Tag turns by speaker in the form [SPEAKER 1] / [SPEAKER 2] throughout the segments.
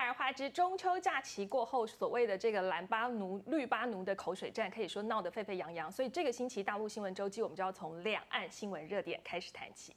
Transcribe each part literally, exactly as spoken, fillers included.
[SPEAKER 1] 而花之，中秋假期过后，所谓的这个蓝巴奴、绿巴奴的口水战，可以说闹得沸沸扬扬。所以这个星期大陆新闻周记，我们就要从两岸新闻热点开始谈起。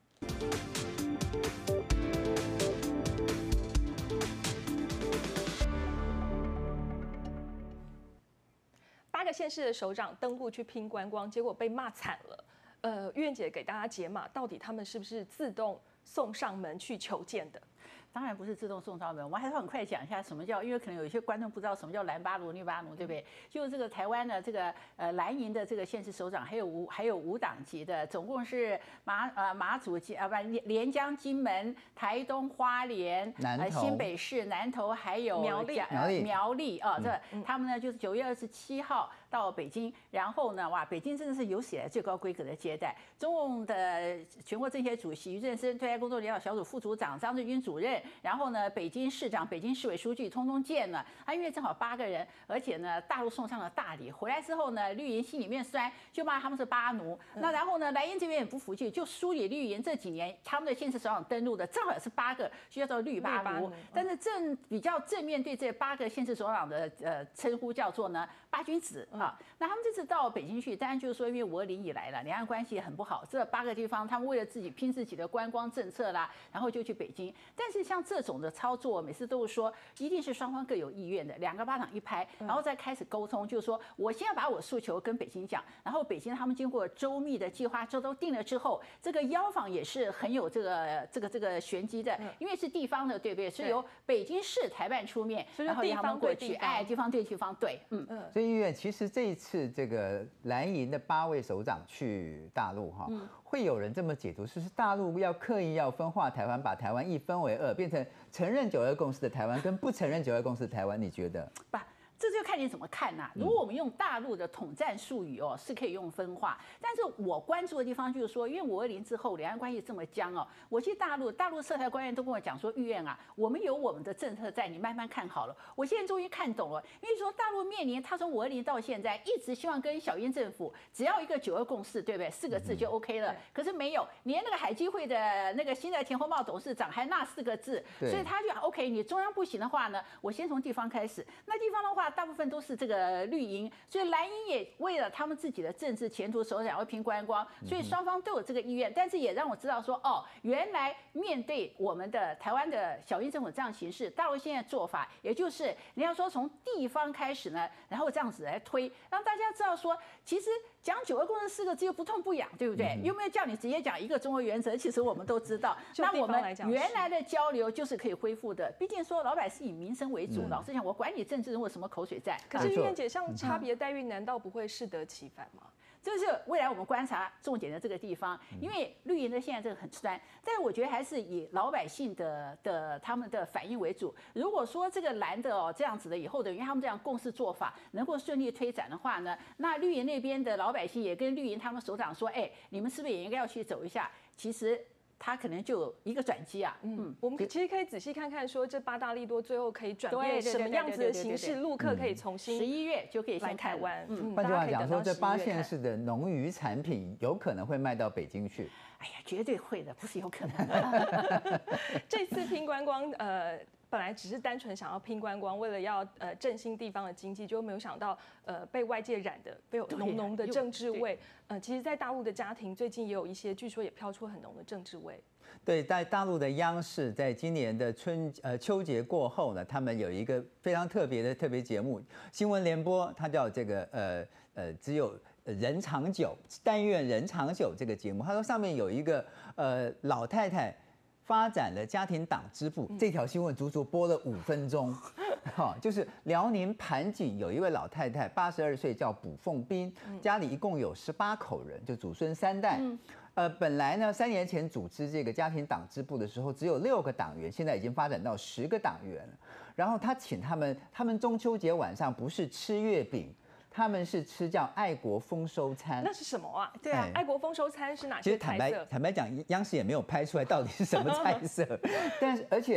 [SPEAKER 1] 八个县市的首长登陆去拼观光，结果被骂惨了。呃，玉燕姐给大家解码，到底他们是不是自动送上门去求见的？
[SPEAKER 2] 当然不是自动送上门，我们还是很快讲一下什么叫，因为可能有一些观众不知道什么叫蓝巴奴、绿巴奴，对不对？就是这个台湾的这个呃蓝营的这个县市首长，还有无还有无党籍的，总共是马呃马祖金啊不连江、金门、台东、花莲、
[SPEAKER 3] 呃
[SPEAKER 2] 新北市、南投，还有
[SPEAKER 1] 苗栗
[SPEAKER 2] 苗栗苗栗啊，这他们呢就是九月二十七号到北京，然后呢哇，北京真的是有史以来最高规格的接待，中共的全国政协主席于正声、对外工作领导小组副组长张志军主任。然后呢，北京市长、北京市委书记通通见了。他因为正好八个人，而且呢，大陆送上了大礼。回来之后呢，绿营心里面酸，就骂他们是巴奴。那然后呢，蓝营这边也不服气，就梳理绿营这几年他们的县市首长登陆的，正好是八个，就叫做绿巴奴。但是正比较正面对这八个县市首长的呃称呼叫做呢八君子啊。那他们这次到北京去，当然就是说，因为五二零以来了，两岸关系很不好，这八个地方他们为了自己拼自己的观光政策啦，然后就去北京。但是像这种的操作，每次都是说一定是双方各有意愿的，两个巴掌一拍，然后再开始沟通，就是说我先要把我诉求跟北京讲，然后北京他们经过周密的计划，这都定了之后，这个邀访也是很有这个这个这个玄机的，因为是地方的，对不对？是由北京市台办出面，然后让他们过去，哎，地方对地方对，嗯嗯。
[SPEAKER 3] 所以医院其实这一次这个蓝营的八位首长去大陆哈，会有人这么解读，是不是大陆要刻意要分化台湾，把台湾一分为二，变成承认九二共识的台湾跟不承认九二共识的台湾？你觉得？
[SPEAKER 2] 不。这就看你怎么看呐、啊。如果我们用大陆的统战术语哦，是可以用分化。但是我关注的地方就是说，因为五二零之后两岸关系这么僵哦，我去大陆，大陆涉台官员都跟我讲说，玉燕啊，我们有我们的政策在，你慢慢看好了。我现在终于看懂了，因为说大陆面临他从五二零到现在，一直希望跟小英政府只要一个九二共识，对不对？四个字就 OK 了。可是没有，连那个海基会的那个新的田宏茂董事长还那四个字，所以他就 OK。你中央不行的话呢，我先从地方开始。那地方的话，大部分都是这个绿营，所以蓝营也为了他们自己的政治前途，首想要拼观光，所以双方都有这个意愿。但是也让我知道说，哦，原来面对我们的台湾的小英政府这样形势，大陆现在做法，也就是你要说从地方开始呢，然后这样子来推，让大家知道说，其实讲九二共识四个字又不痛不痒，对不对？有没有叫你直接讲一个中国原则？其实我们都知道。那我们原来的交流就是可以恢复的。毕竟说老百姓以民生为主，老实讲，我管你政治人物什么口水战。
[SPEAKER 1] 可是玉燕姐，像差别待遇，难道不会适得其反吗？
[SPEAKER 2] 这是未来我们观察重点的这个地方，因为绿营的现在这个很酸，但是我觉得还是以老百姓的的他们的反应为主。如果说这个蓝的哦这样子的以后的，因为他们这样共识做法能够顺利推展的话呢，那绿营那边的老百姓也跟绿营他们首长说，哎，你们是不是也应该要去走一下？其实。他可能就有一个转机啊，
[SPEAKER 1] 嗯，我们其实可以仔细看看，说这八大利多最后可以转变什么样子的形式，陆客可以重新
[SPEAKER 2] 十一月就可以
[SPEAKER 1] 来台湾。
[SPEAKER 3] 嗯，换句话讲说，这八县市的农渔产品有可能会卖到北京去。
[SPEAKER 2] 哎呀，绝对会的，不是有可能。
[SPEAKER 1] 这次拼观光，呃。本来只是单纯想要拼观光，为了要呃振兴地方的经济，就没有想到呃被外界染的被有浓浓的政治味。呃，其实，在大陆的家庭最近也有一些，据说也飘出很浓的政治味。
[SPEAKER 3] 对，在大陆的央视，在今年的春呃秋节过后呢，他们有一个非常特别的特别节目《新闻联播》，它叫这个呃呃只有人长久，但愿人长久这个节目，他说上面有一个呃老太太。发展了家庭党支部，这条新闻足足播了五分钟，哈，就是辽宁盘锦有一位老太太，八十二岁，叫卜凤斌，家里一共有十八口人，就祖孙三代。呃，本来呢，三年前组织这个家庭党支部的时候，只有六个党员，现在已经发展到十个党员了。然后他请他们，他们中秋节晚上不是吃月饼。他们是吃叫爱国丰收餐，
[SPEAKER 1] 那是什么啊？对啊，爱国丰收餐是哪些菜色？
[SPEAKER 3] 其实坦白坦白讲，央视也没有拍出来到底是什么菜色，但是而且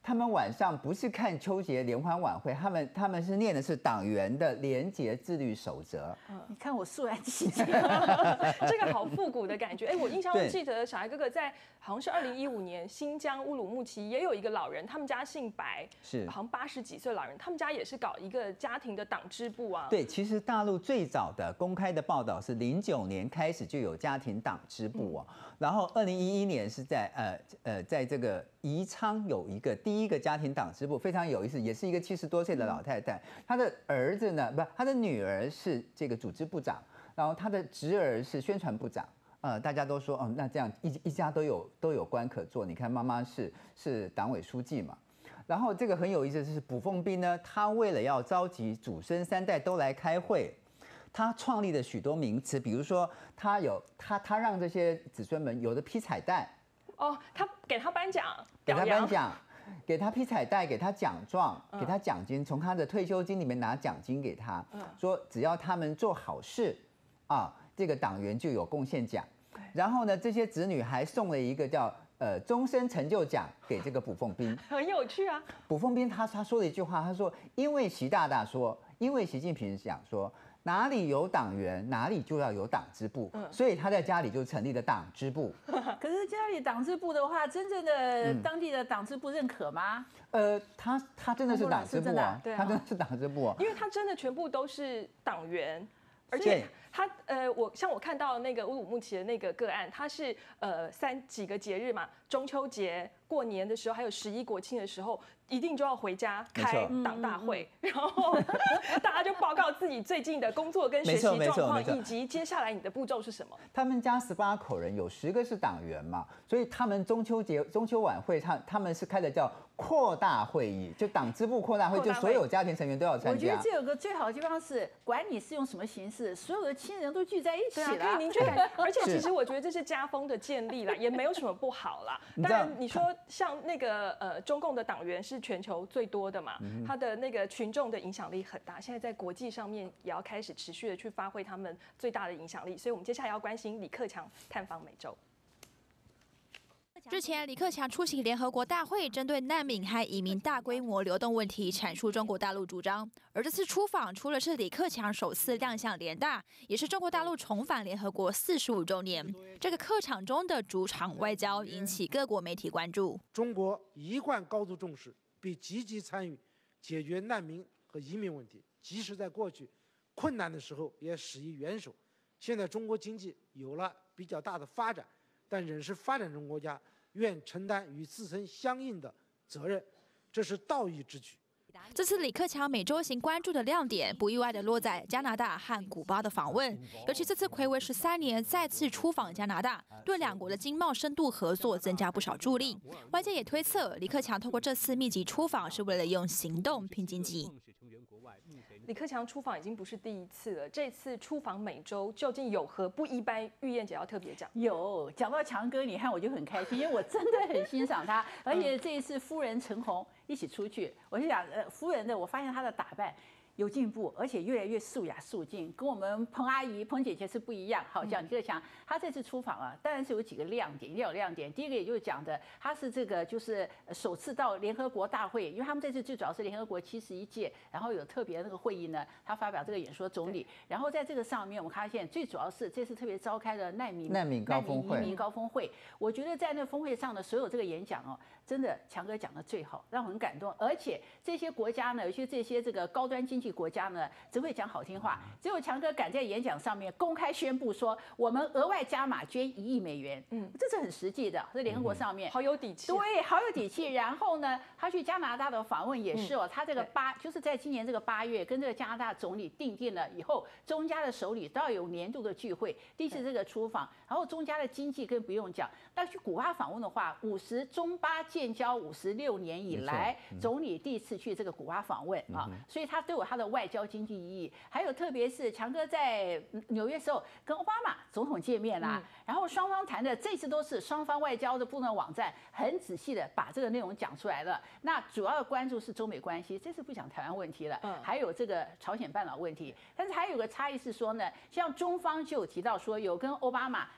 [SPEAKER 3] 他们晚上不是看秋节联欢晚会，他们他们是念的是党员的廉洁自律守则。
[SPEAKER 2] 嗯，你看我肃然起敬，
[SPEAKER 1] 这个好复古的感觉。哎，我印象中记得小孩哥哥在好像是二零一五年新疆乌鲁木齐也有一个老人，他们家姓白，
[SPEAKER 3] 是
[SPEAKER 1] 好像八十几岁老人，他们家也是搞一个家庭的党支部啊。
[SPEAKER 3] 对，其实大陆最早的公开的报道是零九年开始就有家庭党支部哦，嗯、然后二零一一年是在呃呃在这个宜昌有一个第一个家庭党支部，非常有意思，也是一个七十多岁的老太太，她的儿子呢，不，她的女儿是这个组织部长，然后她的侄儿是宣传部长。呃，大家都说，哦，那这样一一家都有都有官可做。你看，妈妈是是党委书记嘛，然后这个很有意思的是，卜凤斌呢，他为了要召集祖孙三代都来开会，他创立了许多名词，比如说他有他他让这些子孙们有的披彩带，
[SPEAKER 1] 哦，他给他颁奖，
[SPEAKER 3] 给他颁奖，给他披彩带，给他奖状，给他奖金，从他的退休金里面拿奖金给他，说只要他们做好事啊，这个党员就有贡献奖。然后呢，这些子女还送了一个叫呃终身成就奖给这个卜凤斌，
[SPEAKER 1] 很有趣啊。
[SPEAKER 3] 卜凤斌他他说了一句话，他说因为习大大说，因为习近平讲说哪里有党员哪里就要有党支部，嗯、所以他在家里就成立了党支部。
[SPEAKER 2] 可是家里党支部的话，真正的当地的党支部认可吗？
[SPEAKER 3] 呃，他他真的是党支部啊，
[SPEAKER 1] 对啊，
[SPEAKER 3] 他真的是党支部啊，
[SPEAKER 1] 因为他真的全部都是党员。而且他呃，我像我看到那个乌鲁木齐的那个个案，他是呃三几个节日嘛，中秋节、过年的时候，还有十一国庆的时候，一定就要回家开党大会，然后大家就报告自己最近的工作跟学习状况，以及接下来你的步骤是什么。
[SPEAKER 3] 他们家十八口人，有十个是党员嘛，所以他们中秋节、中秋晚会，他他们是开的叫扩大会议，就党支部扩大会，就所有家庭成员都要参加。
[SPEAKER 2] 我觉得这有个最好的地方是，管你是用什么形式，所有的亲人都聚在一起了，
[SPEAKER 1] 可以凝聚感。而且其实我觉得这是家风的建立啦，也没有什么不好啦。当然你说像那个呃中共的党员是全球最多的嘛，
[SPEAKER 3] 嗯、
[SPEAKER 1] 他的那个群众的影响力很大，现在在国际上面也要开始持续的去发挥他们最大的影响力。所以我们接下来要关心李克强探访美洲。
[SPEAKER 4] 日前，李克强出席联合国大会，针对难民和移民大规模流动问题阐述中国大陆主张。而这次出访，除了是李克强首次亮相联大，也是中国大陆重返联合国四十五周年。这个客场中的主场外交引起各国媒体关注。
[SPEAKER 5] 中国一贯高度重视，并积极参与解决难民和移民问题，即使在过去困难的时候也施以援手。现在中国经济有了比较大的发展，但仍是发展中国家，愿承担与自身相应的责任，这是道义之举。
[SPEAKER 4] 这次李克强美洲行关注的亮点，不意外的落在加拿大和古巴的访问，尤其这次睽违十三年再次出访加拿大，对两国的经贸深度合作增加不少助力。外界也推测，李克强透过这次密集出访，是为了用行动拼经济。
[SPEAKER 1] 李克强出访已经不是第一次了，这次出访美洲究竟有何不一般？玉燕姐要特别讲。
[SPEAKER 2] 有讲到强哥，你看我就很开心，因为我真的很欣赏他，而且这一次夫人陈红一起出去，我就想，呃，夫人的我发现她的打扮有进步，而且越来越素雅素净，跟我们彭阿姨、彭姐姐是不一样。好，讲李克强，他这次出访啊，当然是有几个亮点，一定有亮点。第一个也就是讲的，他是这个就是首次到联合国大会，因为他们这次最主要是联合国七十一届，然后有特别那个会议呢，他发表这个演说，总理。然后在这个上面，我们发现最主要是这次特别召开了难民
[SPEAKER 3] 难民高峰会、
[SPEAKER 2] 难民移民高峰会。我觉得在那峰会上的所有这个演讲哦，真的强哥讲的最好，让我很感动。而且这些国家呢，尤其这些这个高端经济国家呢，只会讲好听话，只有强哥敢在演讲上面公开宣布说，我们额外加码捐一亿美元，嗯，这是很实际的，在联合国上面，
[SPEAKER 1] 嗯、好有底气，
[SPEAKER 2] 对，好有底气。然后呢，他去加拿大的访问也是哦，嗯、他这个八就是在今年这个八月，跟这个加拿大总理订定了以后，中加的首领都要有年度的聚会，第一次这个出访，然后中加的经济更不用讲，那去古巴访问的话，五十中巴建交五十六年以来，嗯、总理第一次去这个古巴访问啊，嗯、所以他都有他的外交经济意义。还有特别是强哥在纽约时候跟奥巴马总统见面啦，嗯、然后双方谈的这次都是双方外交的部分网站很仔细的把这个内容讲出来了。那主要的关注是中美关系，这次不讲台湾问题了，嗯、还有这个朝鲜半岛问题。但是还有个差异是说呢，像中方就有提到说有跟奥巴马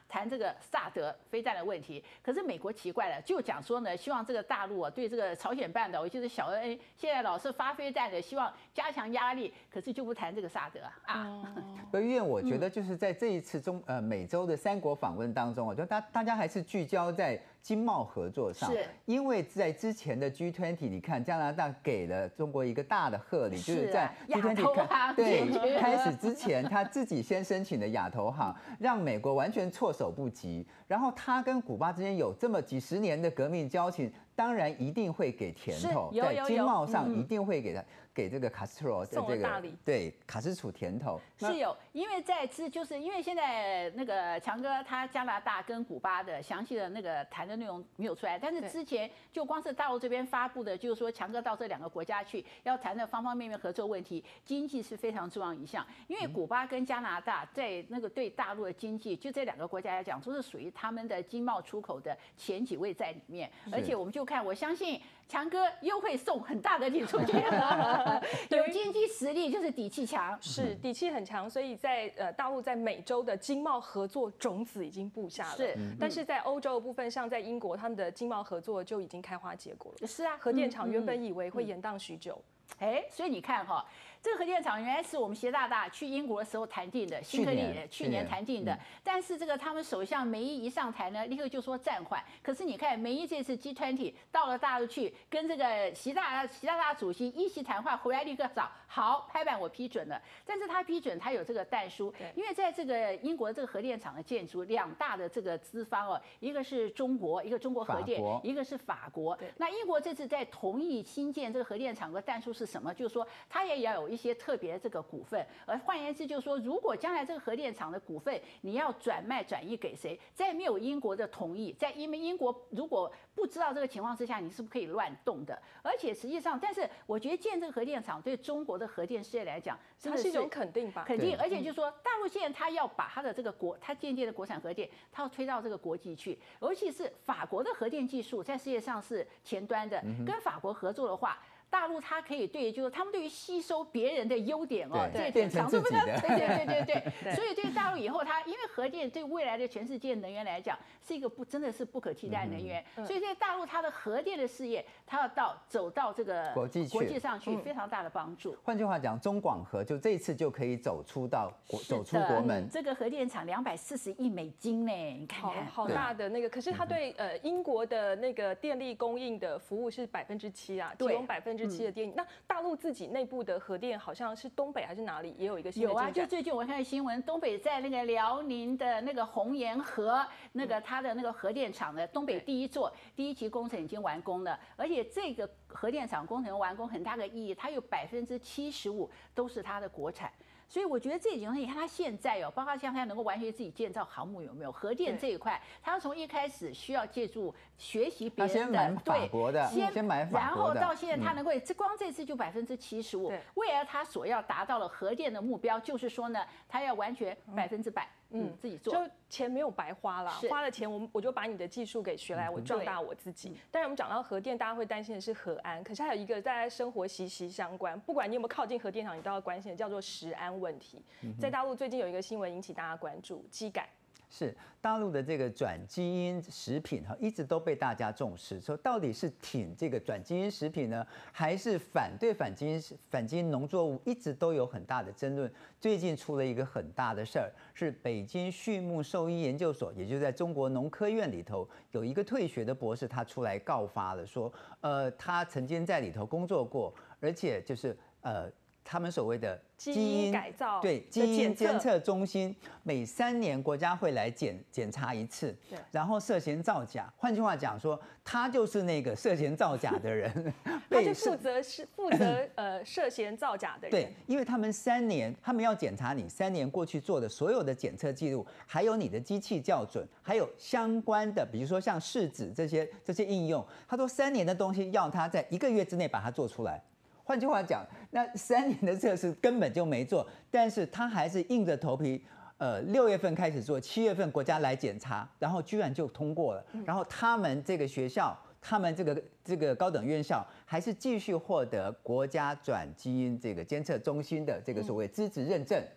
[SPEAKER 2] 谈这个萨德飞弹的问题。可是美国奇怪了，就讲说呢，希望这个大陆啊对这个朝鲜半岛，尤其是小恩恩现在老是发飞弹的，希望加强压力，可是就不谈这个萨德啊。
[SPEAKER 3] 而因为我觉得就是在这一次中呃美洲的三国访问当中，我觉得大大家还是聚焦在经贸合作上，
[SPEAKER 2] 是
[SPEAKER 3] 因为在之前的 G 二十， 你看加拿大给了中国一个大的贺礼，就是在 G 二十 开对开始之前，他自己先申请的亚投行，让美国完全措手不及。然后他跟古巴之间有这么几十年的革命交情，当然一定会给甜头，在经贸上一定会给他。给这个卡斯特罗的这个对卡斯楚甜头
[SPEAKER 2] 是有，因为在之就是因为现在那个强哥他加拿大跟古巴的详细的那个谈的内容没有出来，但是之前就光是大陆这边发布的，就是说强哥到这两个国家去要谈的方方面面合作问题，经济是非常重要一项，因为古巴跟加拿大在那个对大陆的经济，就这两个国家来讲，都是属于他们的经贸出口的前几位在里面，而且我们就看，我相信强哥又会送很大的礼出去了。有经济实力就是底气强，
[SPEAKER 1] 是底气很强，所以在呃大陆在美洲的经贸合作种子已经布下了，
[SPEAKER 2] 是，
[SPEAKER 1] 但是在欧洲的部分，像在英国，他们的经贸合作就已经开花结果了。
[SPEAKER 2] 是啊，
[SPEAKER 1] 核电厂原本以为会延宕许久，
[SPEAKER 2] 哎，所以你看哈。这个核电厂原来是我们习大大去英国的时候谈定的，新科利去年谈定的，嗯、但是这个他们首相梅伊一上台呢，立刻就说暂缓。可是你看梅伊这次 G 二十 到了大陆去，跟这个习大习大大主席一席谈话回来，立刻找好拍板，我批准了。但是他批准他有这个但书，因为在这个英国这个核电厂的建筑，两大的这个资方哦，一个是中国，一个中国核电，一个是法国。那英国这次在同意新建这个核电厂的但书是什么？就是说他也要有一些特别的这个股份，而换言之就是说，如果将来这个核电厂的股份你要转卖转移给谁，在没有英国的同意，在因为英国如果不知道这个情况之下，你是不可以乱动的。而且实际上，但是我觉得建这个核电厂对中国的核电事业来讲，真的
[SPEAKER 1] 是一种肯定吧？
[SPEAKER 2] 肯定，而且就是说，大陆现在他要把他的这个国，他渐渐的国产核电，他要推到这个国际去，尤其是法国的核电技术在世界上是前端的，跟法国合作的话。大陆它可以对，就是他们对于吸收别人的优点哦，
[SPEAKER 3] 这点强度不能，
[SPEAKER 2] 对对对对对。所以对大陆以后，它因为核电对未来的全世界能源来讲是一个不真的是不可替代能源，所以在大陆它的核电的事业，它要到走到这个
[SPEAKER 3] 国际
[SPEAKER 2] 国际上去，非常大的帮助。
[SPEAKER 3] 换句话讲，中广核就这一次就可以走出到走出国门。
[SPEAKER 2] 这个核电厂两百四十亿美金呢，你看看，
[SPEAKER 1] 好大的那个，可是它对呃英国的那个电力供应的服务是百分之七啊，提供百分之七的电力。那大陆自己内部的核电好像是东北还是哪里也有一个新的进展。
[SPEAKER 2] 有啊，就最近我看新闻，东北在那个辽宁的那个红岩河那个它的那个核电厂的东北第一座第一期工程已经完工了，而且这个核电厂工程完工很大的意义，它有百分之七十五都是它的国产。所以我觉得这几种，你看它现在哦，包括像它能够完全自己建造航母有没有？核电这一块，它从一开始需要借助学习别人的，
[SPEAKER 3] 对，先
[SPEAKER 2] 先
[SPEAKER 3] 买法国的，
[SPEAKER 2] 然后到现在它能够，这光这次就百分之七十五。未来它所要达到了核电的目标，就是说呢，它要完全百分之百。嗯，自己做，
[SPEAKER 1] 就钱没有白花啦，花了钱，我们我就把你的技术给学来，我壮大我自己。当然，我们讲到核电，大家会担心的是核安，可是还有一个大家生活息息相关，不管你有没有靠近核电厂，你都要关心的叫做食安问题。在大陆最近有一个新闻引起大家关注，基改。
[SPEAKER 3] 是大陆的这个转基因食品哈，一直都被大家重视。说到底是挺这个转基因食品呢，还是反对反基因反基因农作物，一直都有很大的争论。最近出了一个很大的事儿，是北京畜牧兽医研究所，也就在中国农科院里头有一个退学的博士，他出来告发了，说呃他曾经在里头工作过，而且就是呃。他们所谓的
[SPEAKER 1] 基因改造
[SPEAKER 3] 对基因监测中心，每三年国家会来检检查一次，然后涉嫌造假。换句话讲说，他就是那个涉嫌造假的人，
[SPEAKER 1] 他就负责是负责呃涉嫌造假的人。
[SPEAKER 3] 对，因为他们三年，他们要检查你三年过去做的所有的检测记录，还有你的机器校准，还有相关的，比如说像试纸这些这些应用，他说三年的东西要他在一个月之内把它做出来。换句话讲，那三年的测试根本就没做，但是他还是硬着头皮，呃，六月份开始做，七月份国家来检查，然后居然就通过了。然后他们这个学校，他们这个这个高等院校，还是继续获得国家转基因这个监测中心的这个所谓资质认证。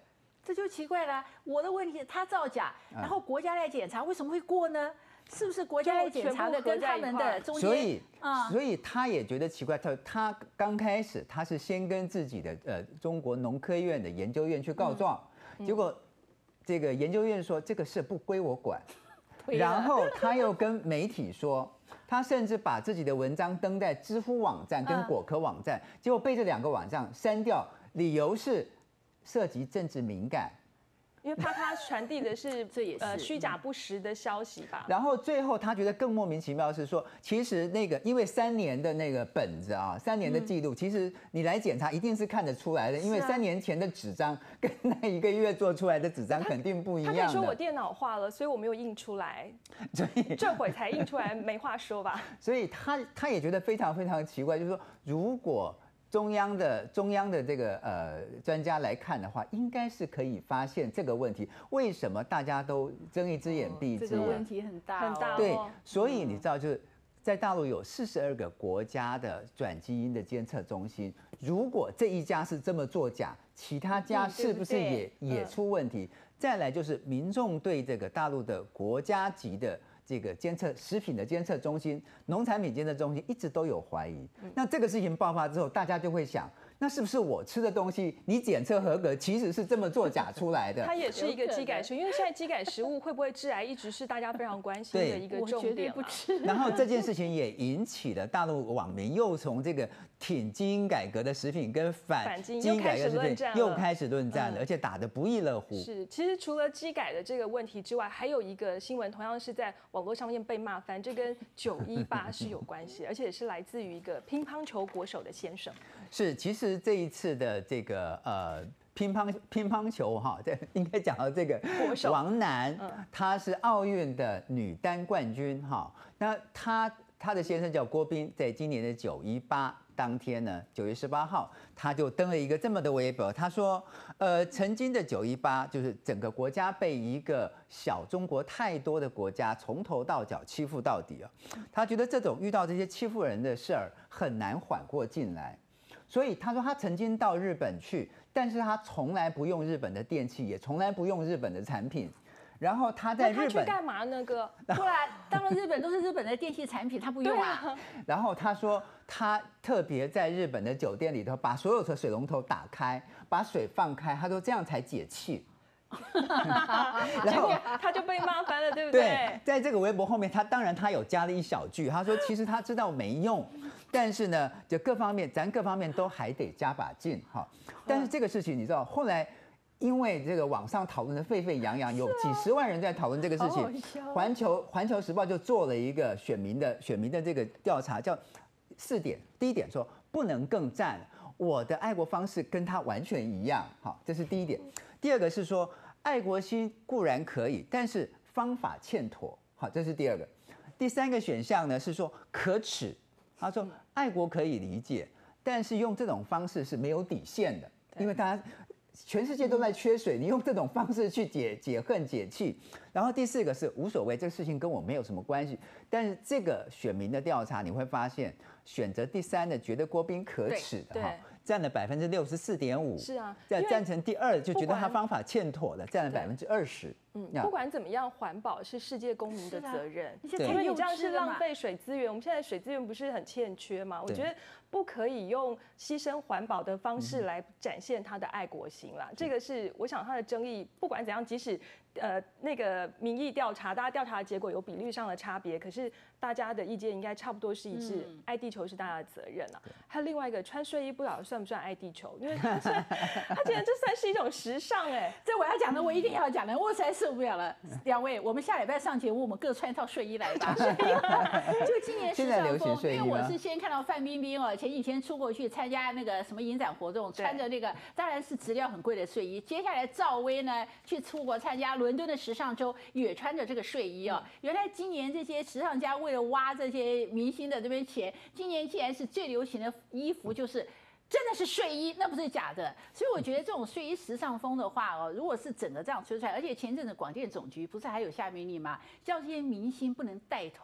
[SPEAKER 2] 这就奇怪了。我的问题，他造假，然后国家来检查，为什么会过呢？是不是国家来检查的跟他们的中间？
[SPEAKER 3] 所以，啊，所以他也觉得奇怪。他他刚开始他是先跟自己的呃中国农科院的研究院去告状，嗯、结果这个研究院说这个事不归我管，然后他又跟媒体说。他甚至把自己的文章登在知乎网站跟果壳网站，嗯、结果被这两个网站删掉，理由是涉及政治敏感。
[SPEAKER 1] 因为怕他传递的是这也是呃虚假不实的消息吧。
[SPEAKER 3] 然后最后他觉得更莫名其妙的是说，其实那个因为三年的那个本子啊，三年的记录，嗯、其实你来检查一定是看得出来的，因为三年前的纸张跟那一个月做出来的纸张肯定不一样的。
[SPEAKER 1] 他可以说我电脑化了，所以我没有印出来，所以这会才印出来，没话说吧。
[SPEAKER 3] 所以他他也觉得非常非常奇怪，就是说如果。中央的中央的这个呃专家来看的话，应该是可以发现这个问题。为什么大家都睁一只眼闭一只眼？
[SPEAKER 2] 这个问题很大、哦，
[SPEAKER 1] 很大、哦。
[SPEAKER 3] 对，所以你知道，就是在大陆有四十二个国家的转基因的监测中心，如果这一家是这么作假，其他家是不是也、嗯、对对也出问题？嗯、再来就是民众对这个大陆的国家级的。这个监测食品的监测中心、农产品监测中心一直都有怀疑。那这个事情爆发之后，大家就会想，那是不是我吃的东西你检测合格，其实是这么作假出来的？
[SPEAKER 1] 它也是一个基改食物，因为现在基改食物会不会致癌，一直是大家非常关心的一个重点。
[SPEAKER 2] 不吃。
[SPEAKER 3] 然后这件事情也引起了大陆网民又从这个挺基因改革的食品跟反基因改革的食品又开始论战了，而且打得不亦乐乎。
[SPEAKER 1] 是，其实除了基改的这个问题之外，还有一个新闻同样是在网络上面被骂翻，这跟九一八是有关系，而且也是来自于一个乒乓球国手的先生。
[SPEAKER 3] 是，其实这一次的这个呃乒乓乒乓球哈，这应该讲到这个王楠，她是奥运的女单冠军哈。那她她的先生叫郭彬，在今年的九一八当天呢，九月十八号，他就登了一个这么的微博，他说，呃，曾经的九一八就是整个国家被一个小中国太多的国家从头到脚欺负到底啊，他觉得这种遇到这些欺负人的事儿很难缓过劲来。所以他说他曾经到日本去，但是他从来不用日本的电器，也从来不用日本的产品。然后他在日本，
[SPEAKER 1] 他去干嘛呢？哥，
[SPEAKER 2] 不然当然日本都是日本的电器产品，他不用啊。
[SPEAKER 1] 啊
[SPEAKER 3] 然后他说他特别在日本的酒店里头把所有的水龙头打开，把水放开，他说这样才解气。
[SPEAKER 1] 然后他就被骂翻了，对不对？
[SPEAKER 3] 对，在这个微博后面，他当然他有加了一小句，他说其实他知道没用，但是呢，就各方面咱各方面都还得加把劲哈。但是这个事情你知道，后来因为这个网上讨论的沸沸扬扬，有几十万人在讨论这个事情，环球环球时报就做了一个选民的选民的这个调查，叫四点，第一点说不能更赞，我的爱国方式跟他完全一样，好，这是第一点。第二个是说，爱国心固然可以，但是方法欠妥，好，这是第二个。第三个选项呢是说可耻，他说爱国可以理解，但是用这种方式是没有底线的，因为大家全世界都在缺水，你用这种方式去解解恨解气。然后第四个是无所谓，这个事情跟我没有什么关系。但是这个选民的调查你会发现，选择第三的觉得郭彬可耻的哈。占了百分之六十四点五，
[SPEAKER 1] 是啊，
[SPEAKER 3] 在赞成第二就觉得他方法欠妥的，占了百分之二十。
[SPEAKER 1] 嗯，不管怎么样，环保是世界公民的责任，
[SPEAKER 2] 因
[SPEAKER 1] 为你这样是浪费水资源。我们现在水资源不是很欠缺吗？我觉得不可以用牺牲环保的方式来展现他的爱国心啦。这个是我想他的争议，不管怎样，即使呃那个民意调查，大家调查的结果有比率上的差别，可是大家的意见应该差不多是一致，爱地球是大家的责任啊。还有另外一个穿睡衣，不晓得算不算爱地球？因为他他觉得这算是一种时尚哎。
[SPEAKER 2] 这我要讲的，我一定要讲的，我实在受不了了。两位，我们下礼拜上节目，我们各穿一套睡衣来吧。就今年时尚风，因为我是先看到范冰冰哦，前几天出国去参加那个什么影展活动，穿着那个当然是质量很贵的睡衣。接下来赵薇呢去出国参加伦敦的时尚周，也穿着这个睡衣哦。原来今年这些时尚家为了挖这些明星的这边钱，今年既然是最流行的衣服就是真的是睡衣，那不是假的。所以我觉得这种睡衣时尚风的话哦，如果是整个这样吹出来，而且前阵子广电总局不是还有下命令吗？叫这些明星不能带头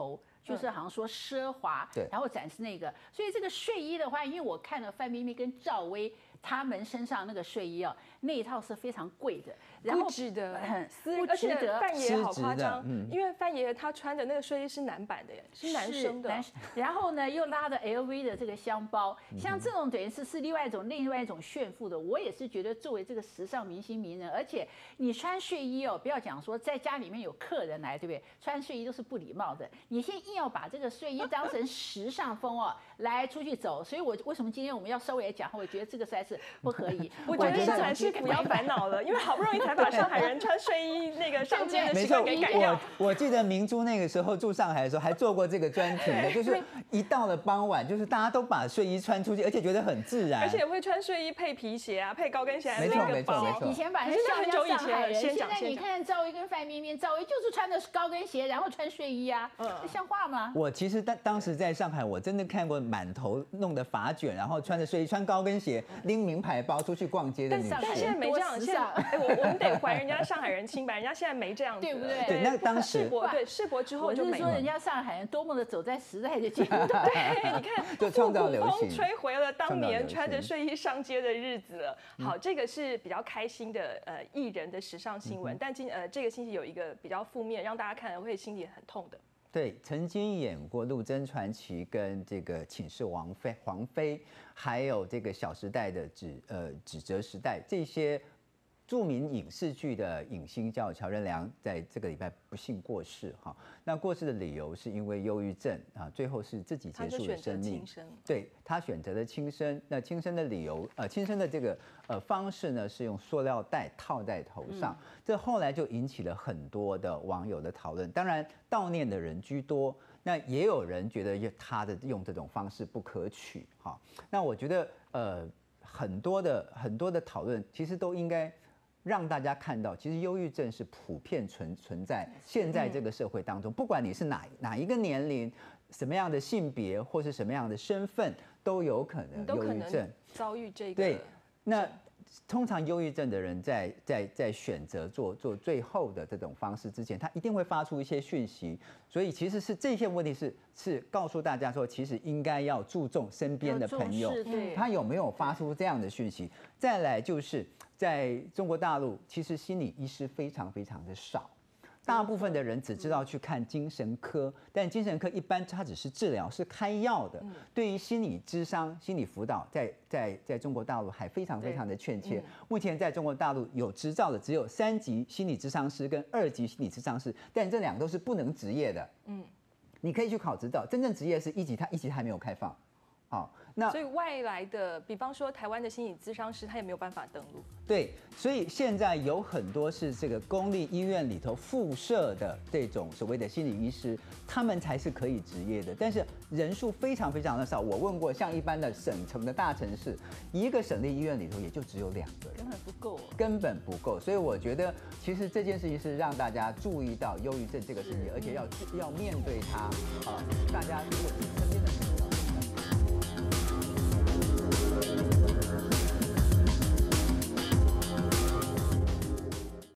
[SPEAKER 2] 就是好像说奢华，
[SPEAKER 3] 对，
[SPEAKER 2] 然后展示那个。所以这个睡衣的话，因为我看了范冰冰跟赵薇他们身上那个睡衣哦，那一套是非常贵的，然后
[SPEAKER 1] 不值得，
[SPEAKER 2] 很
[SPEAKER 1] 而且范爷好夸张，
[SPEAKER 3] 嗯、
[SPEAKER 1] 因为范爷他穿的那个睡衣是男版的耶，是男生的，
[SPEAKER 2] 男生然后呢又拉着 L V 的这个箱包，像这种等于是是另外一种另外一种炫富的。我也是觉得作为这个时尚明星名人，而且你穿睡衣哦，不要讲说在家里面有客人来，对不对？穿睡衣都是不礼貌的，你现在硬要把这个睡衣当成时尚风哦来出去走，所以我为什么今天我们要稍微讲，我觉得这个实在是不可以。
[SPEAKER 1] 我觉得上海市不要烦恼了，因为好不容易才把上海人穿睡衣那个上街的习惯给改掉。
[SPEAKER 3] 我我记得明珠那个时候住上海的时候，还做过这个专题的，就是一到了傍晚，就是大家都把睡衣穿出去，而且觉得很自然，
[SPEAKER 1] 而且会穿睡衣配皮鞋啊，配高跟鞋，
[SPEAKER 3] 没错没错没错。
[SPEAKER 2] 以前反正
[SPEAKER 1] 是很久以前，
[SPEAKER 2] 现在你看赵薇跟范冰冰，赵薇就是穿的高跟鞋，然后穿睡衣啊，这像话吗？
[SPEAKER 3] 我其实当当时在上海，我真的看过满头弄的发卷，然后穿着睡衣、穿高跟鞋、拎名牌包出去逛街的女生。
[SPEAKER 1] 但现在没这样，现在哎，我我们得还人家上海人清白，人家现在没这样子，
[SPEAKER 2] 对不对？
[SPEAKER 3] 对，那当时
[SPEAKER 1] 世博对世博之后就没了。
[SPEAKER 2] 我就是说，人家上海人多么的走在时代的尖端，
[SPEAKER 1] 对，你看，
[SPEAKER 3] 就创造流行，
[SPEAKER 1] 吹回了当年穿着睡衣上街的日子了。好，这个是比较开心的呃艺人的时尚新闻，但今呃这个星期有一个比较负面，让大家看了会心里很痛的。
[SPEAKER 3] 对，曾经演过《陆贞传奇》跟这个《请示王妃》皇妃，还有这个《小时代》的指呃指责时代这些著名影视剧的影星叫乔任梁，在这个礼拜不幸过世哈。那过世的理由是因为忧郁症啊，最后是自己结束了生命。对，他选择了轻生。那轻生的理由，呃，轻生的这个呃方式呢，是用塑料袋套在头上。嗯、这后来就引起了很多的网友的讨论。当然，悼念的人居多。那也有人觉得他的用这种方式不可取哈。那我觉得呃很多的很多的讨论其实都应该让大家看到，其实忧郁症是普遍存存在现在这个社会当中，不管你是哪哪一个年龄、什么样的性别或是什么样的身份，都有可能忧郁症
[SPEAKER 1] 遭遇这个。
[SPEAKER 3] 对，那。通常忧郁症的人在在在选择做做最后的这种方式之前，他一定会发出一些讯息，所以其实是这些问题是是告诉大家说，其实应该要注重身边的朋友，他有没有发出这样的讯息。再来就是在中国大陆，其实心理医师非常非常的少。大部分的人只知道去看精神科，但精神科一般它只是治疗，是开药的。对于心理咨商、心理辅导，在在在中国大陆还非常非常的欠缺。目前在中国大陆有执照的只有三级心理咨商师跟二级心理咨商师，但这两个都是不能执业的。嗯，你可以去考执照，真正执业是一级，它一级还没有开放。好，那
[SPEAKER 1] 所以外来的，比方说台湾的心理咨商师，他也没有办法登录。
[SPEAKER 3] 对，所以现在有很多是这个公立医院里头附设的这种所谓的心理医师，他们才是可以执业的，但是人数非常非常的少。我问过，像一般的省城的大城市，一个省立医院里头也就只有两个人，
[SPEAKER 2] 根本不够，
[SPEAKER 3] 根本不够。所以我觉得，其实这件事情是让大家注意到忧郁症这个事情，而且要要面对它啊，大家如果